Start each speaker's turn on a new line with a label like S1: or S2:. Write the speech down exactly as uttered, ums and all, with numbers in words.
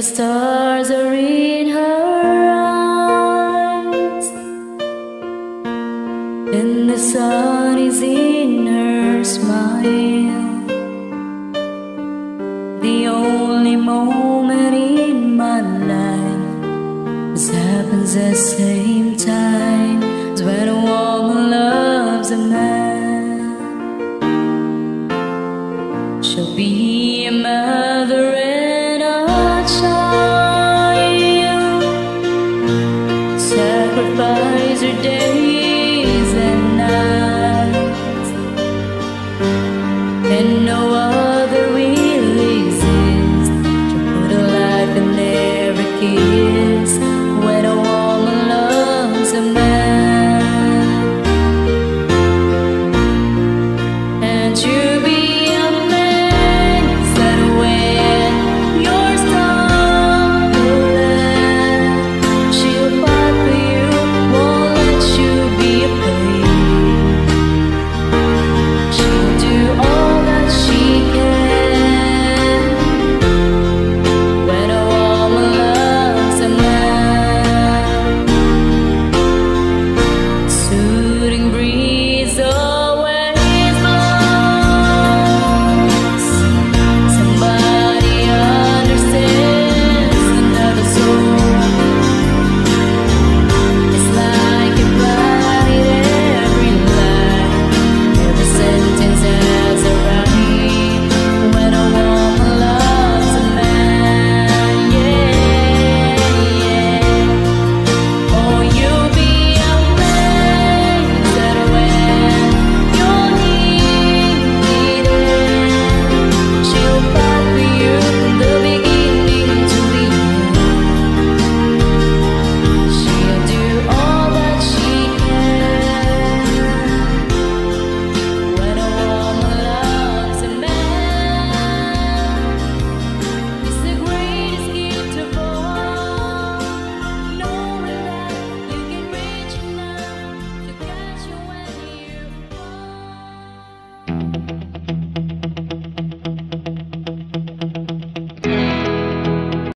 S1: stars are in her eyes, and the sun is in her smile. The only moment in my life this happens at the same time is when a woman loves a man. She'll be a mother and a child, sacrifice her day